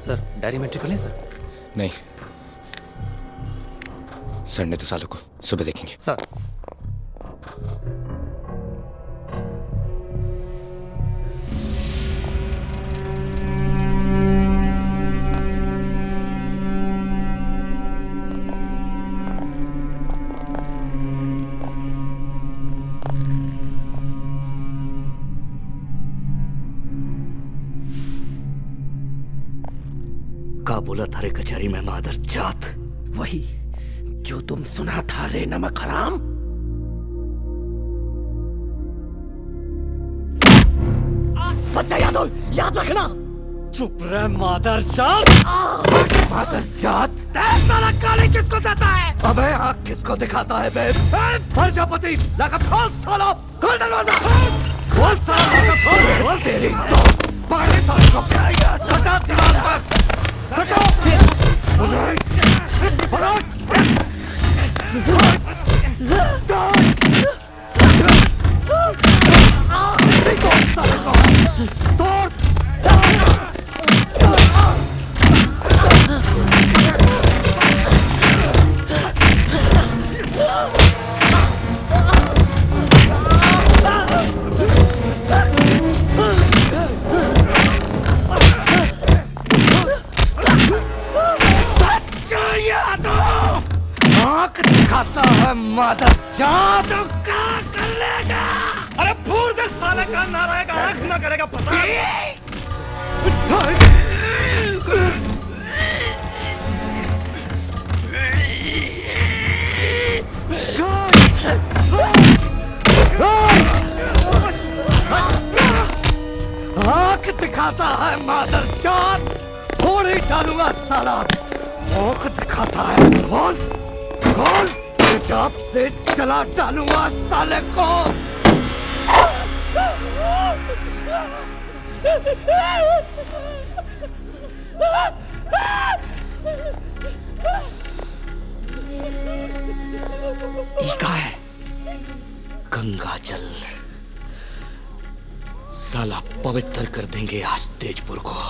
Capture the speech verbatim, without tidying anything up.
सर diary में entry कर लें सर? नहीं, सर ने तो सालों को सुबह देखेंगे। सर का बोला था रे कचहरी में मादर जात? वही जो तुम सुना था रे नमक हराम। बच्चा याद हो, याद रखना। चुप रह मादर जात। मादर जात साला काले किसको देता है? अबे आँख किसको दिखाता है बे? प्रजापति लाकर खोल साला, खोल दरवाजा, खोल साला लाकर खोल। खोल तेरी तो बाहर साले को क्या यार? हटा दीवार पर, हटो। खाता है मादर जात। क्या कर लेगा? अरे फूल दे साले का ना रहेगा, आँख ना करेगा पता। आँख दिखाता है मादर जात, फोड़ ही डालूंगा साला। आँख दिखाता है, खोल खोल, पेशाब से चला डालूंगा साले को। क्या है? गंगा जल साला पवित्र कर देंगे आज तेजपुर को।